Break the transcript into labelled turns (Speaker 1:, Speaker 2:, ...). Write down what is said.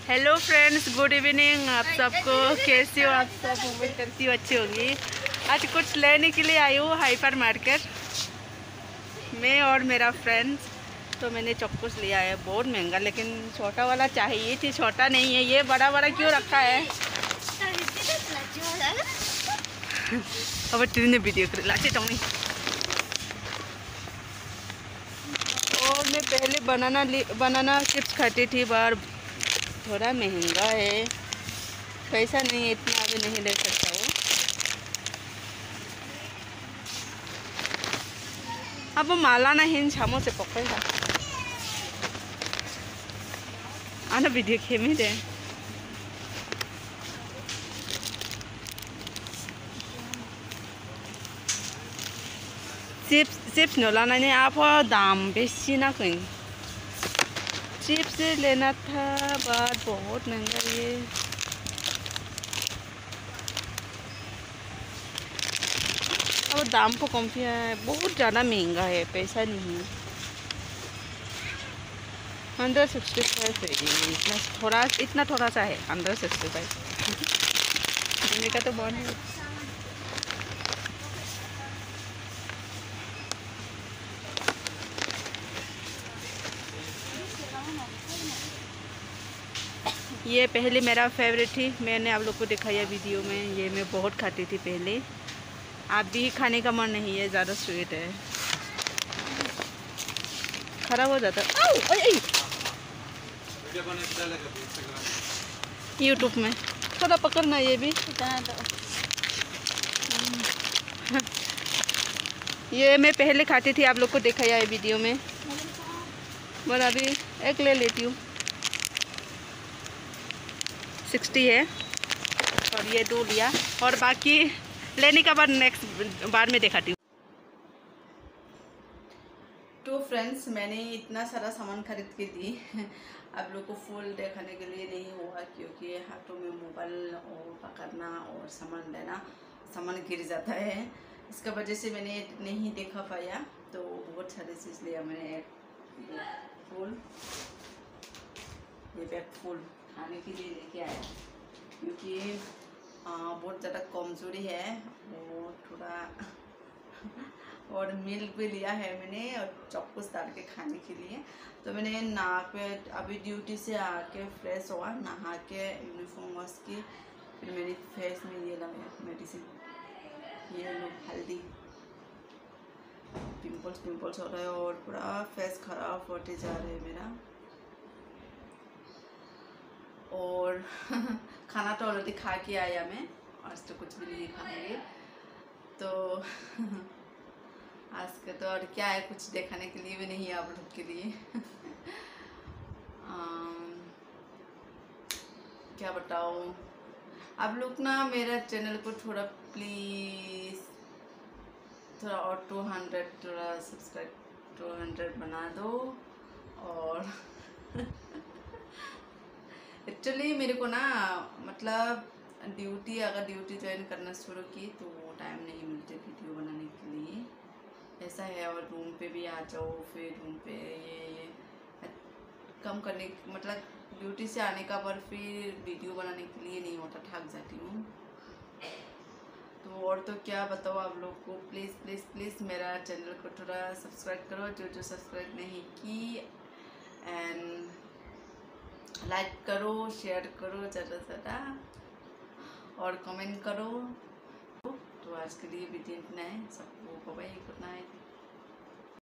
Speaker 1: Hello friends, good evening. आप सबको कैसे हो? आप सब उम्मीद करती हूँ अच्छी होगी। आज कुछ लेने के लिए आई हूँ हाइपर मार्केट, मैं और मेरा फ्रेंड्स। तो मैंने चक्कूस लिया है, बहुत महंगा, लेकिन छोटा वाला चाहिए थी, छोटा नहीं है। ये बड़ा बड़ा क्यों रखा है? अब तीन वीडियो कर लाचे चाहूँगी। और मैं पहले बनाना चिप्स खाती थी, बार थोड़ा महंगा है, पैसा नहीं है इतना, अभी नहीं ले सकता वो। अब वो माला ना हिन छामो से पकड़ेगा आना वीडियो खेमी दे। चिप्स नोला नहीं, आप दाम बेसी ना कहीं। चिप्स लेना था बट बहुत महंगा ये। अब दाम को कम किया है, बहुत ज़्यादा महंगा है, पैसा नहीं है। 165 है ये, इतना थोड़ा सा है 165 लेने का तो बहुत है। ये पहले मेरा फेवरेट थी, मैंने आप लोग को दिखाया वीडियो में। ये मैं बहुत खाती थी पहले, आप भी खाने का मन नहीं है, ज़्यादा स्वीट है, खराब हो जाता है। यूट्यूब में थोड़ा पकड़ना, ये भी ये मैं पहले खाती थी, आप लोग को दिखाया है वीडियो में। बस अभी एक ले लेती हूँ, 60 है, और ये 2 लिया, और बाकी लेने का बाद नेक्स्ट बार में दिखाती हूँ। तो फ्रेंड्स, मैंने इतना सारा सामान खरीद के दी आप लोग को फुल दिखाने के लिए नहीं हुआ, क्योंकि हाथों में मोबाइल और पकड़ना और सामान लेना, सामान गिर जाता है, इसका वजह से मैंने नहीं देखा पाया। तो बहुत सारी चीज़ लिया मैंने। फूल, ये बैग फूल खाने के लिए लेके आया, क्योंकि बहुत ज़्यादा कमज़ोरी है और थोड़ा और मिल्क भी लिया है मैंने, और चक्कूस डाल के खाने के लिए। तो मैंने नहा पे अभी ड्यूटी से आके फ्रेश हुआ, नहा के यूनिफॉर्म वॉश की, फिर मेरी फेस में ये लगाया मेडिसिन, ये लो हल्दी। पिंपल्स हो रहा है और पूरा फेस खराब होते जा रहा है मेरा। और खाना तो ऑलरेडी खा के आया मैं, आज तो कुछ भी नहीं खाएंगे। तो आज का तो और क्या है, कुछ दिखाने के लिए भी नहीं है आप लोग के लिए। क्या बताओ आप लोग ना, मेरा चैनल को थोड़ा प्लीज़ थोड़ा और 200 थोड़ा सब्सक्राइब 200 बना दो। और एक्चुअली मेरे को ना, मतलब अगर ड्यूटी ज्वाइन करना शुरू की तो टाइम नहीं मिलते वीडियो बनाने के लिए, ऐसा है। और रूम पे भी आ जाओ, फिर रूम पे ये कम करने, मतलब ड्यूटी से आने का पर फिर वीडियो बनाने के लिए नहीं होता, थक जाती हूँ। तो और तो क्या बताओ आप लोग को, प्लीज़ प्लीज़ प्लीज़ मेरा चैनल को थोड़ा सब्सक्राइब करो, जो सब्सक्राइब नहीं की, एंड लाइक करो, शेयर करो ज़्यादा से ज़्यादा, और कमेंट करो। तो आज के लिए वीडियो इतना है। सबको बाय बाय, गुड नाइट।